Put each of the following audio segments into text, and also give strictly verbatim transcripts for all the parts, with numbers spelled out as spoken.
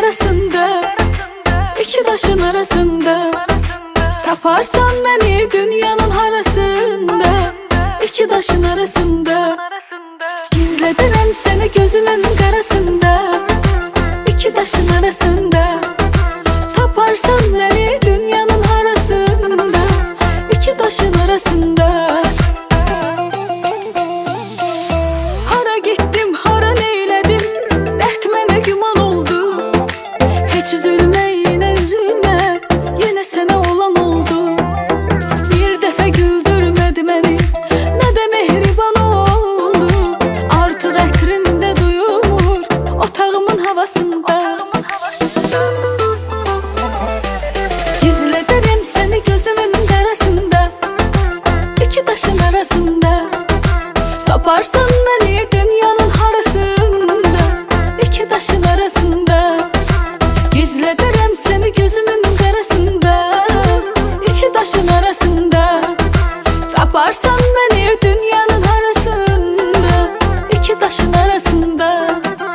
arasında, iki taşın arasında taparsan beni dünyanın harasında, iki taşın arasında gizlederim seni gözümün karasında, iki taşın arasında taparsan beni dünyanın harasında, iki taşın arasında. Hara gittim, hara neyledim, dert mənə güman oldu. Heç üzülme, yine üzülme, yine sənə olan oldu. Bir dəfə güldürmədi məni, nə də mehriban oldu. Artıq ətrində duyulmur otağımın havasında. Gizlederim seni gözümün karasında, iki taşın arasında taparsan beni dünyanın harasında, iki taşın arasında. Gizlederim seni gözümün karasında, iki taşın arasında taparsan beni dünyanın harasında, iki taşın arasında.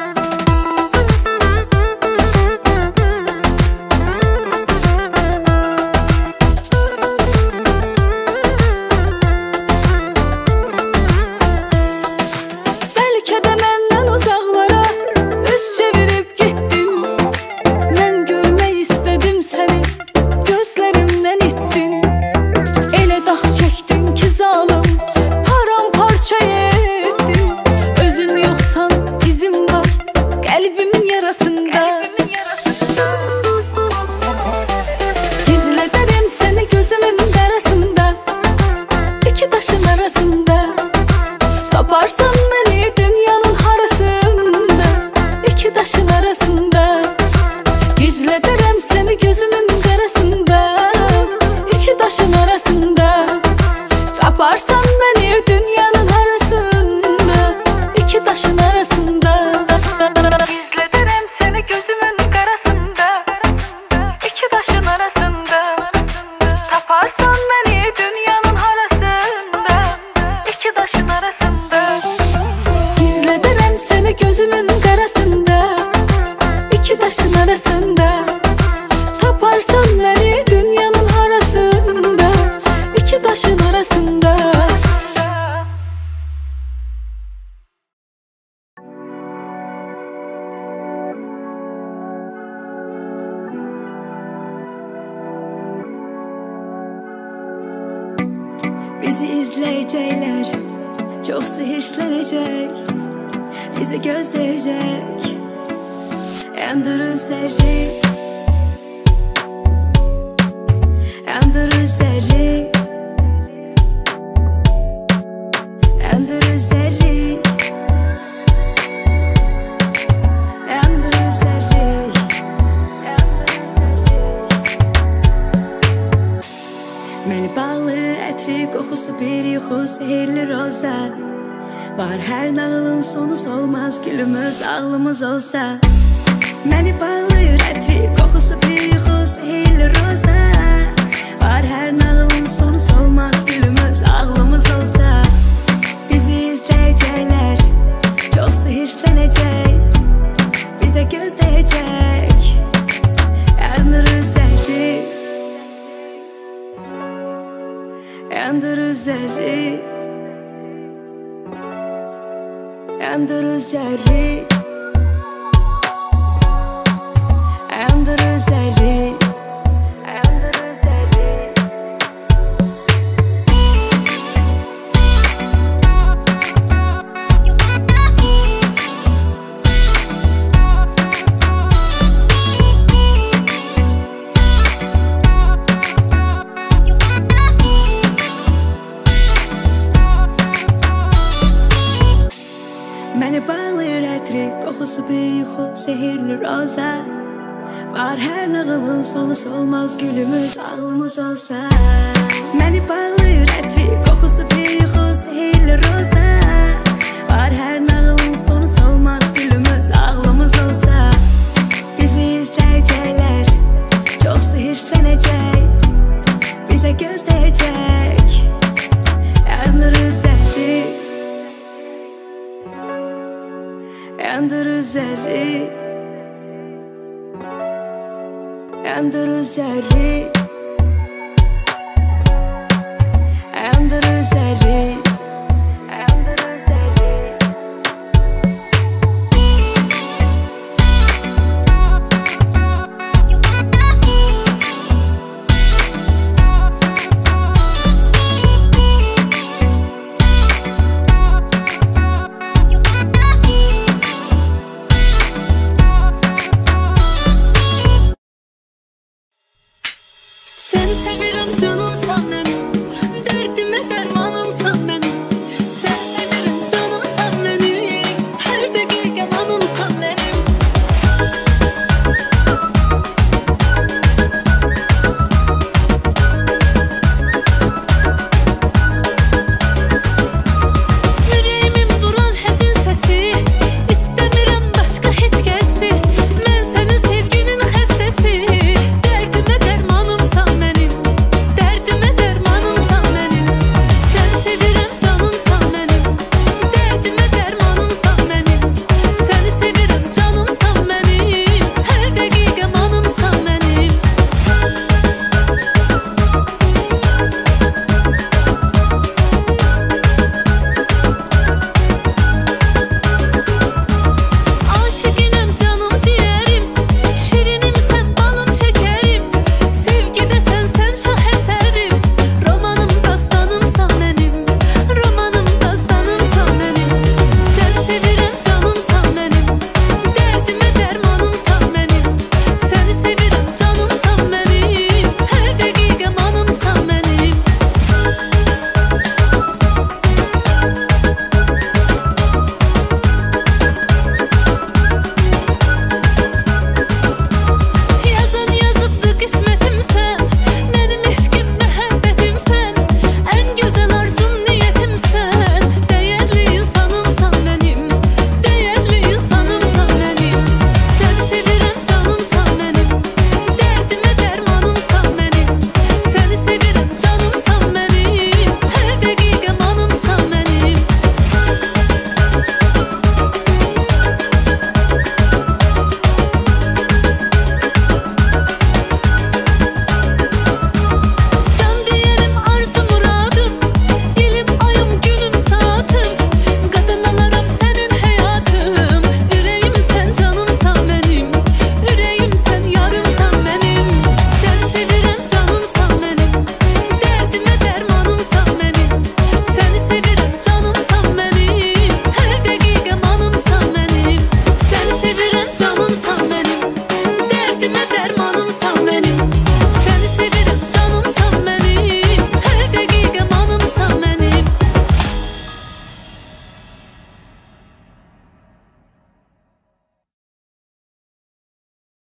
Belki de benden uzaklara üz çevirip gittin. Ben görmek istedim seni, gözlerimden ittin. Ele dağ çektin ki zalim, paramparça ettin. Özün yoksan izim var kalbimin yarasında. Gizlederim seni gözümün karasında, iki taşın arasında taparsan beni dünyanın harasında, iki taşın arasında. Gizlederim seni gözümün karasında, iki taşın arasında taparsan beni dünyanın harasında, iki taşın arasında. Gizlederim seni gözümün karasında, iki taşın arasında taparsan beni dünyanın harasında, iki taşın arasında. Gizlederim seni gözümün karasında, iki taşın arasında taparsan beni dünyanın harasında, iki taşın arasında. Bizi izleyecekler, çok hirslenecek, bizi gözleyecek. Yandır üzeri, yandır üzeri, yandır üzeri, yandır üzeri. Məni bağlayır ətri qoxusu, bir yuxu sehirli roza. Var hər nağılın sonu solmaz, gülümüz ağlımız olsa. Məni bağlayır ətri qoxusu, bir yuxu sehirli roza. Var hər nağılın sonu solmaz, gülümüz ağlımız olsa. Bizi izleyecekler, çok hirslenecek, bize gözleyecek. Yandır üzeri, yandır üzeri, yandır üzeri, yandır üzeri. Məni bağlayır ətri qoxusu, bir yuxu sehirli roza. Var hər nağılın sonu solmaz, gülümüz ağlımız olsa. Məni bağlayır ətri qoxusu, bir yuxu sehirli roza. Var hər nağılın sonu solmaz, gülümüz ağlımız olsa. Bizi izleyecekler, çok hirslenecek, bize gözleyecek. Yandır üzeri, yandır üzeri, yandır üzeri